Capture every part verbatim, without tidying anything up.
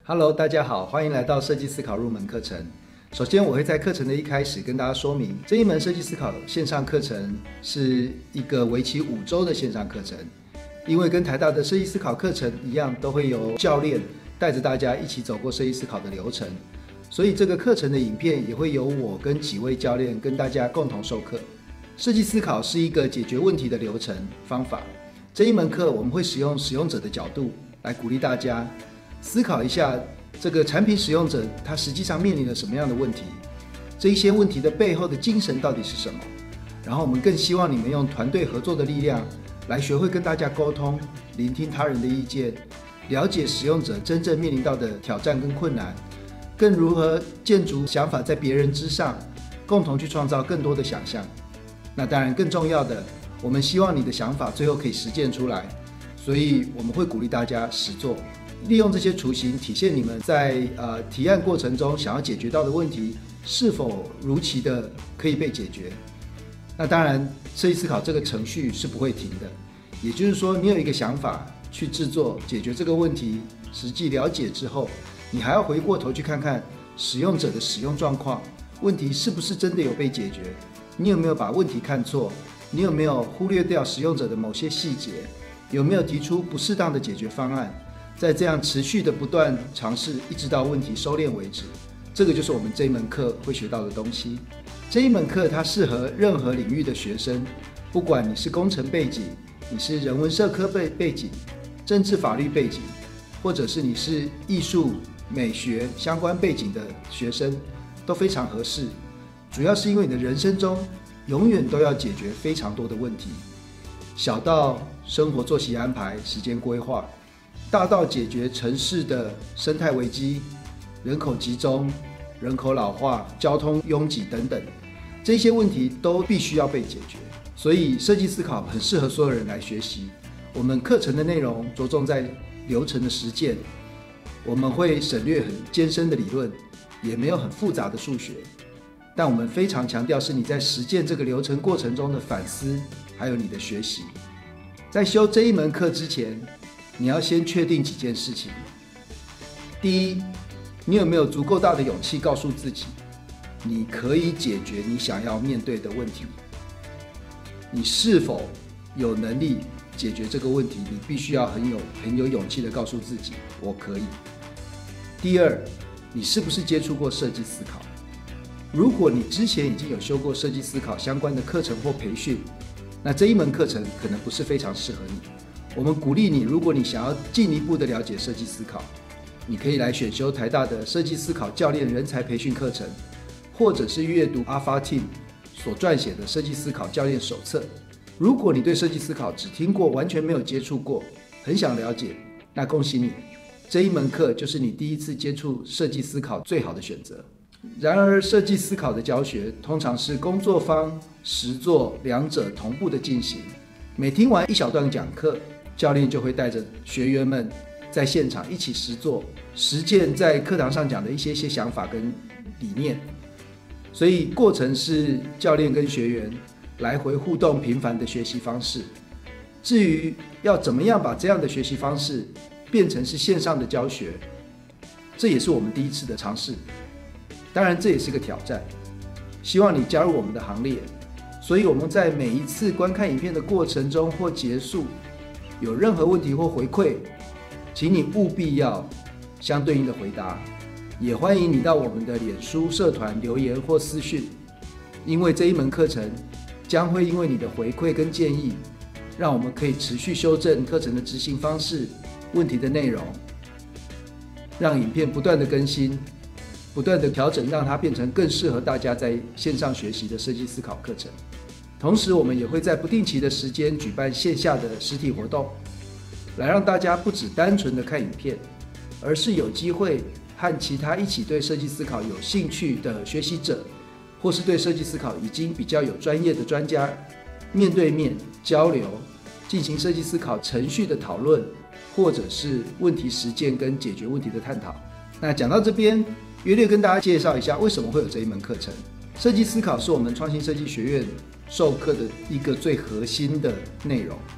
Hello， 大家好，欢迎来到设计思考入门课程。首先，我会在课程的一开始跟大家说明，这一门设计思考线上课程是一个为期五周的线上课程。因为跟台大的设计思考课程一样，都会由教练带着大家一起走过设计思考的流程，所以这个课程的影片也会由我跟几位教练跟大家共同授课。设计思考是一个解决问题的流程方法。这一门课我们会使用使用者的角度来鼓励大家思考一下，这个产品使用者他实际上面临了什么样的问题，这一些问题的背后的精神到底是什么。然后我们更希望你们用团队合作的力量来学会跟大家沟通，聆听他人的意见，了解使用者真正面临到的挑战跟困难，更如何建筑想法在别人之上，共同去创造更多的想象。那当然更重要的，我们希望你的想法最后可以实践出来，所以我们会鼓励大家实作，利用这些雏形体现你们在呃提案过程中想要解决到的问题是否如期的可以被解决。那当然设计思考这个程序是不会停的，也就是说你有一个想法去制作解决这个问题，实际了解之后，你还要回过头去看看使用者的使用状况，问题是不是真的有被解决，你有没有把问题看错，你有没有忽略掉使用者的某些细节，有没有提出不适当的解决方案，在这样持续的不断尝试，一直到问题收敛为止。这个就是我们这一门课会学到的东西。这一门课它适合任何领域的学生，不管你是工程背景，你是人文社科背背景，政治法律背景，或者是你是艺术美学相关背景的学生，都非常合适。主要是因为你的人生中永远都要解决非常多的问题，小到生活作息安排、时间规划，大到解决城市的生态危机、人口集中、人口老化、交通拥挤等等，这些问题都必须要被解决。所以设计思考很适合所有人来学习。我们课程的内容着重在流程的实践，我们会省略很艰深的理论，也没有很复杂的数学，但我们非常强调是你在实践这个流程过程中的反思，还有你的学习。在修这一门课之前，你要先确定几件事情。第一，你有没有足够大的勇气告诉自己，你可以解决你想要面对的问题？你是否有能力解决这个问题？你必须要很有很有勇气的告诉自己，我可以。第二，你是不是接触过设计思考？如果你之前已经有修过设计思考相关的课程或培训，那这一门课程可能不是非常适合你。我们鼓励你，如果你想要进一步的了解设计思考，你可以来选修台大的设计思考教练人才培训课程，或者是阅读 Alpha Team 所撰写的设计思考教练手册。如果你对设计思考只听过，完全没有接触过，很想了解，那恭喜你，这一门课就是你第一次接触设计思考最好的选择。然而设计思考的教学通常是工作坊、实作两者同步的进行。每听完一小段讲课，教练就会带着学员们在现场一起实作，实践在课堂上讲的一些些想法跟理念。所以过程是教练跟学员来回互动频繁的学习方式。至于要怎么样把这样的学习方式变成是线上的教学，这也是我们第一次的尝试。当然这也是个挑战，希望你加入我们的行列。所以我们在每一次观看影片的过程中或结束，有任何问题或回馈，请你务必要相对应的回答。也欢迎你到我们的脸书社团留言或私讯，因为这一门课程将会因为你的回馈跟建议，让我们可以持续修正课程的执行方式、问题的内容，让影片不断的更新，不断的调整，让它变成更适合大家在线上学习的设计思考课程。同时我们也会在不定期的时间举办线下的实体活动，来让大家不只单纯的看影片，而是有机会和其他一起对设计思考有兴趣的学习者，或是对设计思考已经比较有专业的专家，面对面交流，进行设计思考程序的讨论，或者是问题实践跟解决问题的探讨。那讲到这边，约略跟大家介绍一下为什么会有这一门课程。设计思考是我们创新设计学院授课的一个最核心的内容。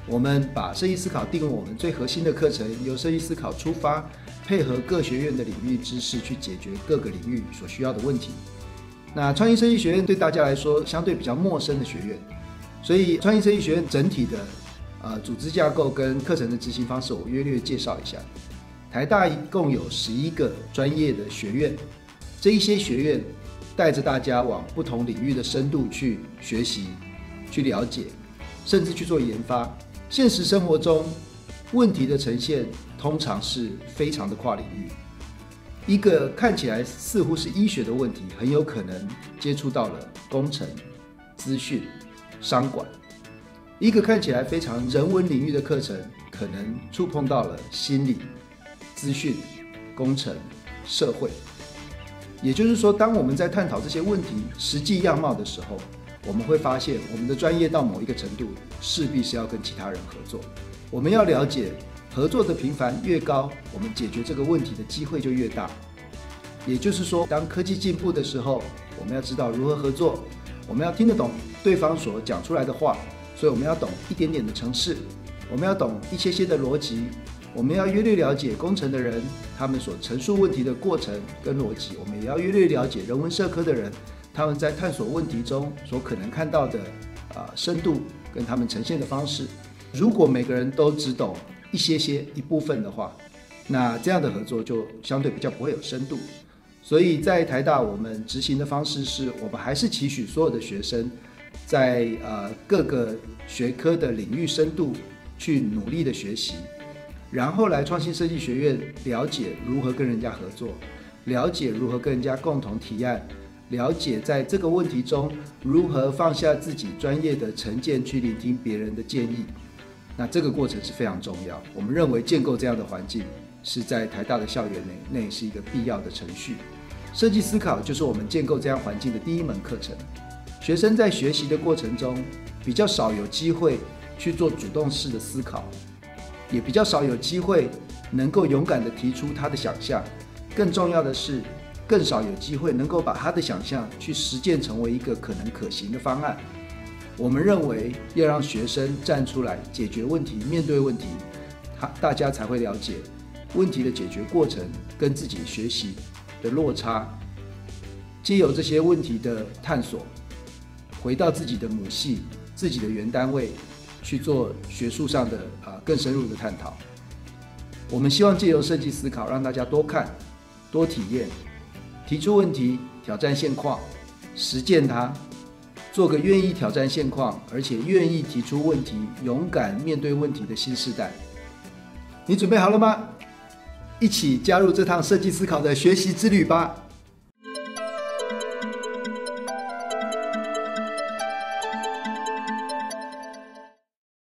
我们把设计思考定为我们最核心的课程，由设计思考出发，配合各学院的领域知识去解决各个领域所需要的问题。那创意设计学院对大家来说相对比较陌生的学院，所以创意设计学院整体的呃组织架构跟课程的执行方式，我约略介绍一下。台大一共有十一个专业的学院，这一些学院带着大家往不同领域的深度去学习、去了解，甚至去做研发。现实生活中，问题的呈现通常是非常的跨领域。一个看起来似乎是医学的问题，很有可能接触到了工程、资讯、商管；一个看起来非常人文领域的课程，可能触碰到了心理、资讯、工程、社会。也就是说，当我们在探讨这些问题实际样貌的时候，我们会发现我们的专业到某一个程度，势必是要跟其他人合作。我们要了解，合作的频繁越高，我们解决这个问题的机会就越大。也就是说，当科技进步的时候，我们要知道如何合作，我们要听得懂对方所讲出来的话，所以我们要懂一点点的程式，我们要懂一些些的逻辑，我们要约略了解工程的人他们所陈述问题的过程跟逻辑，我们也要约略了解人文社科的人他们在探索问题中所可能看到的、呃、深度跟他们呈现的方式。如果每个人都只懂一些些一部分的话，那这样的合作就相对比较不会有深度。所以在台大我们执行的方式是，我们还是期许所有的学生在、呃、各个学科的领域深度去努力的学习，然后来创新设计学院了解如何跟人家合作，了解如何跟人家共同提案，了解在这个问题中如何放下自己专业的成见去聆听别人的建议。那这个过程是非常重要，我们认为建构这样的环境是在台大的校园内内是一个必要的程序。设计思考就是我们建构这样环境的第一门课程。学生在学习的过程中比较少有机会去做主动式的思考，也比较少有机会能够勇敢地提出他的想象，更重要的是更少有机会能够把他的想象去实践成为一个可能可行的方案。我们认为要让学生站出来解决问题、面对问题，大家才会了解问题的解决过程跟自己学习的落差，藉由这些问题的探索，回到自己的母系、自己的原单位去做学术上的、呃、更深入的探讨。我们希望藉由设计思考，让大家多看、多体验，提出问题，挑战现况，实践它，做个愿意挑战现况，而且愿意提出问题、勇敢面对问题的新世代。你准备好了吗？一起加入这趟设计思考的学习之旅吧！